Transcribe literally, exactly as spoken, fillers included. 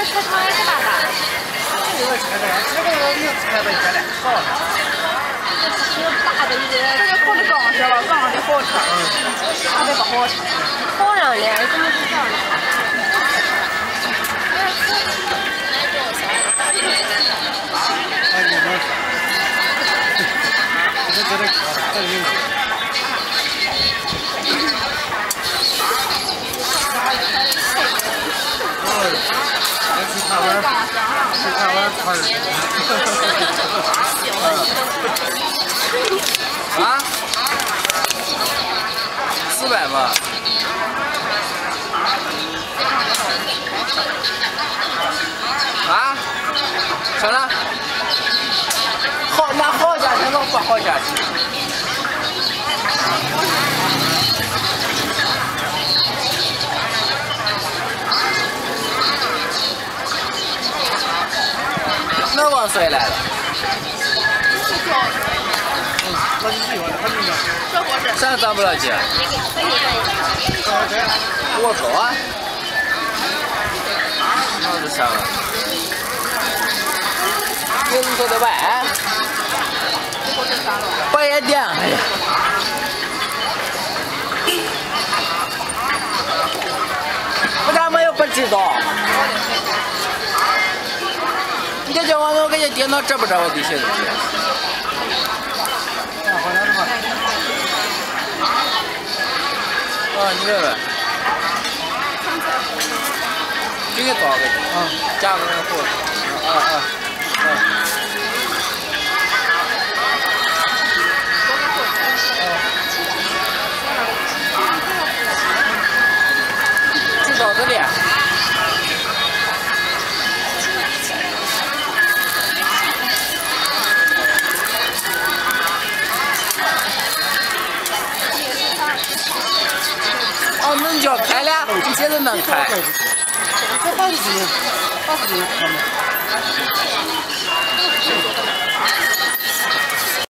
车窗也是大大的。 这个车的，这个我没开到这来，好了。 这是大的一个，这个靠着钢车了，钢的好车，大的不好车。好上脸，怎么是这样的？ 哎，你们，这这这这有。去看玩，去看玩玩啊？四百吧。啊？成了？好，那好价钱能不好价钱？那往谁来了？ 嗯，老几句话，很明显。 这不是。 啥咱不了解？我走啊！那就行了。你们走的外？八夜店，哎呀！我咋没有不知道？你叫我我给你电脑这不着我这些东西。啊，你问问。给你多少个钱？啊，加个那个货。啊啊啊！知道的嘞。哦，能叫开了，你现在能开。 这八十斤，八十斤看吗？